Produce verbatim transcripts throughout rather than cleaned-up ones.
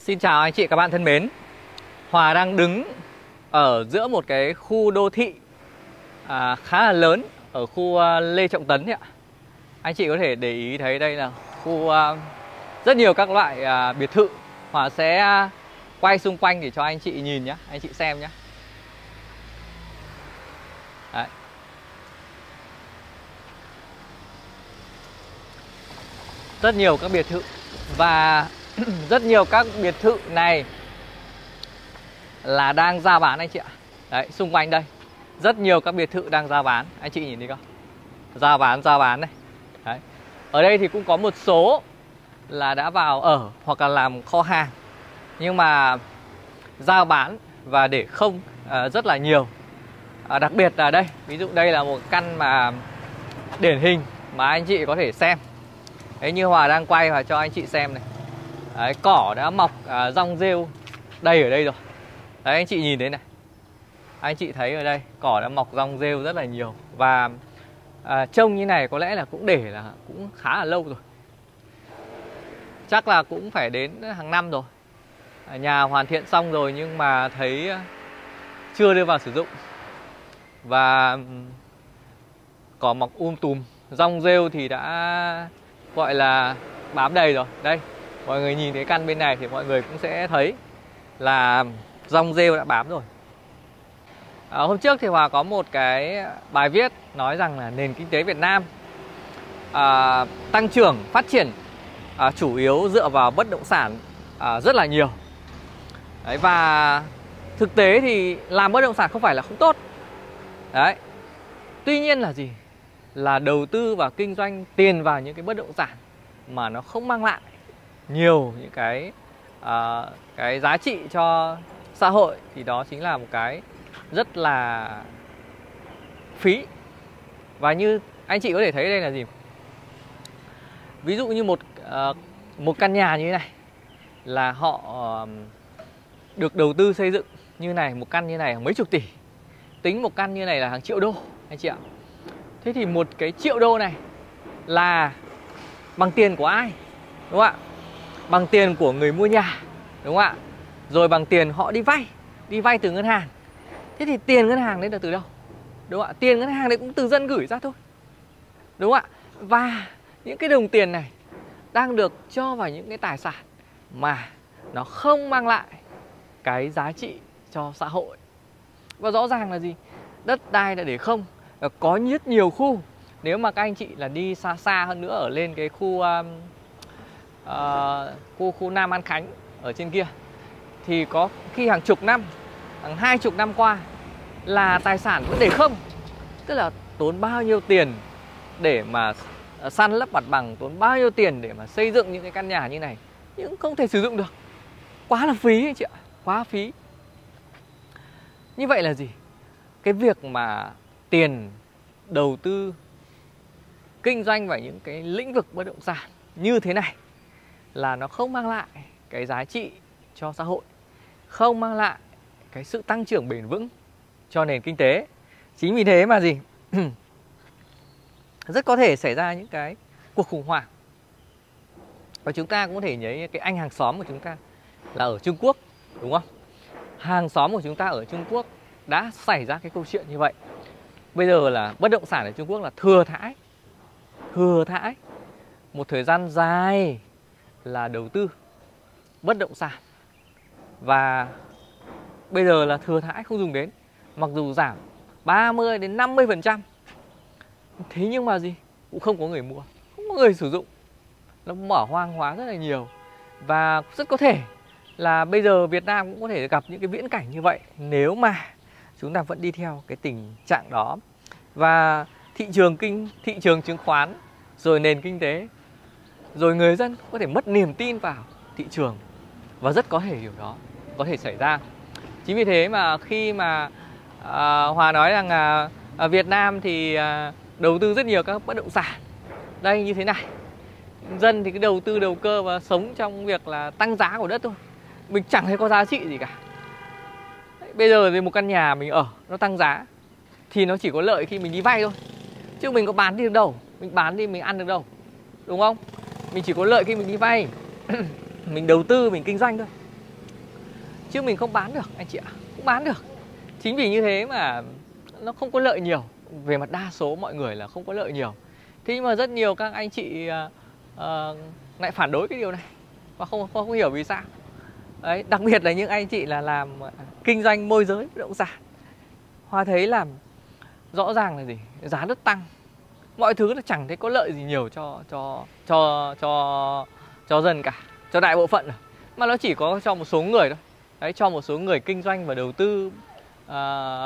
Xin chào anh chị các bạn thân mến. Hòa đang đứng ở giữa một cái khu đô thị à, khá là lớn ở khu uh, Lê Trọng Tấn ạ. Anh chị có thể để ý thấy đây là khu uh, rất nhiều các loại uh, biệt thự. Hòa sẽ uh, quay xung quanh để cho anh chị nhìn nhé, anh chị xem nhé. Đấy. Rất nhiều các biệt thự và rất nhiều các biệt thự này là đang ra bán anh chị ạ. Đấy, xung quanh đây rất nhiều các biệt thự đang ra bán. Anh chị nhìn đi không? Ra bán, ra bán này. Đấy. Ở đây thì cũng có một số là đã vào ở hoặc là làm kho hàng, nhưng mà giao bán và để không à, rất là nhiều. à, Đặc biệt là đây, ví dụ đây là một căn mà điển hình mà anh chị có thể xem. Đấy, như Hòa đang quay và cho anh chị xem này. Đấy, cỏ đã mọc à, rong rêu đây ở đây rồi. Đấy, anh chị nhìn thấy này. Anh chị thấy ở đây cỏ đã mọc rong rêu rất là nhiều. Và à, trông như này có lẽ là cũng để là cũng khá là lâu rồi. Chắc là cũng phải đến hàng năm rồi. à, Nhà hoàn thiện xong rồi nhưng mà thấy chưa đưa vào sử dụng. Và cỏ mọc um tùm, rong rêu thì đã gọi là bám đầy rồi. Đây, mọi người nhìn thấy căn bên này thì mọi người cũng sẽ thấy là rong rêu đã bám rồi. à, Hôm trước thì Hòa có một cái bài viết nói rằng là nền kinh tế Việt Nam à, tăng trưởng, phát triển à, chủ yếu dựa vào bất động sản à, rất là nhiều. Đấy, và thực tế thì làm bất động sản không phải là không tốt. Đấy. Tuy nhiên là gì? Là đầu tư và kinh doanh tiền vào những cái bất động sản mà nó không mang lại nhiều những cái à, cái giá trị cho xã hội thì đó chính là một cái rất là phí. Và như anh chị có thể thấy đây là gì? Ví dụ như một à, một căn nhà như thế này là họ à, được đầu tư xây dựng như này, một căn như này mấy chục tỷ. Tính một căn như này là hàng triệu đô anh chị ạ. Thế thì một cái triệu đô này là bằng tiền của ai? Đúng không ạ? Bằng tiền của người mua nhà, đúng không ạ? Rồi bằng tiền họ đi vay, đi vay từ ngân hàng. Thế thì tiền ngân hàng đấy là từ đâu? Đúng không ạ? Tiền ngân hàng đấy cũng từ dân gửi ra thôi, đúng không ạ? Và những cái đồng tiền này đang được cho vào những cái tài sản mà nó không mang lại cái giá trị cho xã hội. Và rõ ràng là gì? Đất đai đã để không. Có rất nhiều khu. Nếu mà các anh chị là đi xa xa hơn nữa, ở lên cái khu uh, uh, khu, khu Nam An Khánh ở trên kia, thì có khi hàng chục năm, hàng hai chục năm qua là tài sản vẫn để không. Tức là tốn bao nhiêu tiền để mà san lấp mặt bằng, tốn bao nhiêu tiền để mà xây dựng những cái căn nhà như này, nhưng không thể sử dụng được. Quá là phí anh chị ạ, quá phí. Như vậy là gì? Cái việc mà tiền đầu tư kinh doanh vào những cái lĩnh vực bất động sản như thế này là nó không mang lại cái giá trị cho xã hội, không mang lại cái sự tăng trưởng bền vững cho nền kinh tế. Chính vì thế mà gì? Rất có thể xảy ra những cái cuộc khủng hoảng. Và chúng ta cũng có thể nhớ cái anh hàng xóm của chúng ta là ở Trung Quốc, đúng không? Hàng xóm của chúng ta ở Trung Quốc đã xảy ra cái câu chuyện như vậy. Bây giờ là bất động sản ở Trung Quốc là thừa thãi. Thừa thãi. Một thời gian dài là đầu tư bất động sản, và bây giờ là thừa thãi không dùng đến. Mặc dù giảm ba mươi đến năm mươi phần trăm, thế nhưng mà gì? Cũng không có người mua, không có người sử dụng. Nó mở hoang hóa rất là nhiều. Và rất có thể là bây giờ Việt Nam cũng có thể gặp những cái viễn cảnh như vậy nếu mà chúng ta vẫn đi theo cái tình trạng đó. Và thị trường kinh thị trường chứng khoán, rồi nền kinh tế, rồi người dân có thể mất niềm tin vào thị trường. Và rất có thể điều đó có thể xảy ra. Chính vì thế mà khi mà à, Hòa nói rằng à, ở Việt Nam thì à, đầu tư rất nhiều các bất động sản. Đây như thế này. Dân thì cứ đầu tư đầu cơ và sống trong việc là tăng giá của đất thôi. Mình chẳng thấy có giá trị gì cả. Đấy, bây giờ thì một căn nhà mình ở nó tăng giá thì nó chỉ có lợi khi mình đi vay thôi. Chứ mình có bán đi được đâu. Mình bán đi mình ăn được đâu, đúng không? Mình chỉ có lợi khi mình đi vay. Mình đầu tư, mình kinh doanh thôi. chứ mình không bán được anh chị ạ, không bán được. Chính vì như thế mà nó không có lợi nhiều, về mặt đa số mọi người là không có lợi nhiều. Thế nhưng mà rất nhiều các anh chị uh, uh, lại phản đối cái điều này và không, không không hiểu vì sao. Đấy, đặc biệt là những anh chị là làm kinh doanh môi giới bất động sản. Hoa thấy làm rõ ràng là gì? Giá đất tăng, mọi thứ là chẳng thấy có lợi gì nhiều cho cho cho cho cho dân cả, cho đại bộ phận rồi. Mà nó chỉ có cho một số người thôi. Đấy, cho một số người kinh doanh và đầu tư à,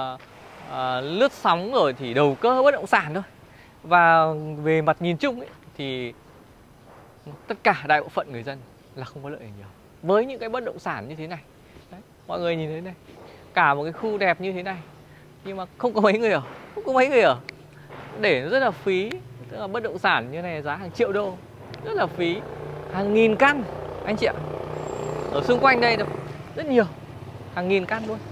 à, lướt sóng rồi thì đầu cơ bất động sản thôi. Và về mặt nhìn chung ấy, thì tất cả đại bộ phận người dân là không có lợi nhiều với những cái bất động sản như thế này. Đấy, mọi người nhìn thấy này, cả một cái khu đẹp như thế này nhưng mà không có mấy người ở, không có mấy người ở, để rất là phí. Tức là bất động sản như này giá hàng triệu đô, rất là phí, hàng nghìn căn anh chị ạ. Ở xung quanh đây rất nhiều, hàng nghìn căn luôn.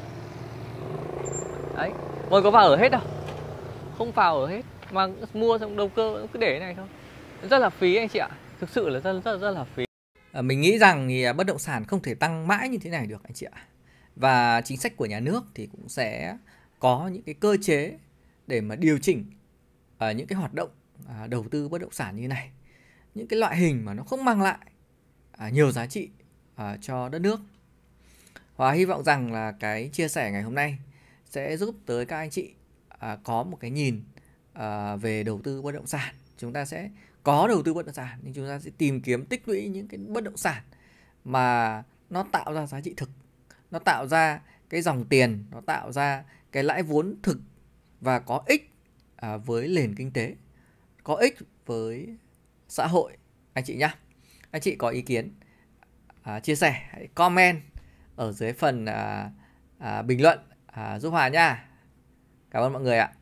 Đấy, mọi người có vào ở hết đâu, không vào ở hết, mà mua xong đầu cơ cứ để cái này thôi, rất là phí anh chị ạ, thực sự là rất rất rất là phí. À, mình nghĩ rằng thì bất động sản không thể tăng mãi như thế này được anh chị ạ. Và chính sách của nhà nước thì cũng sẽ có những cái cơ chế để mà điều chỉnh uh, những cái hoạt động uh, đầu tư bất động sản như này, những cái loại hình mà nó không mang lại uh, nhiều giá trị uh, cho đất nước. Và hy vọng rằng là cái chia sẻ ngày hôm nay sẽ giúp tới các anh chị uh, có một cái nhìn uh, về đầu tư bất động sản. Chúng ta sẽ có đầu tư bất động sản nhưng chúng ta sẽ tìm kiếm tích lũy những cái bất động sản mà nó tạo ra giá trị thực, nó tạo ra cái dòng tiền, nó tạo ra cái lãi vốn thực và có ích à, với nền kinh tế, có ích với xã hội anh chị nhé. Anh chị có ý kiến à, chia sẻ hãy comment ở dưới phần à, à, bình luận à, giúp Hòa nha. Cảm ơn mọi người ạ.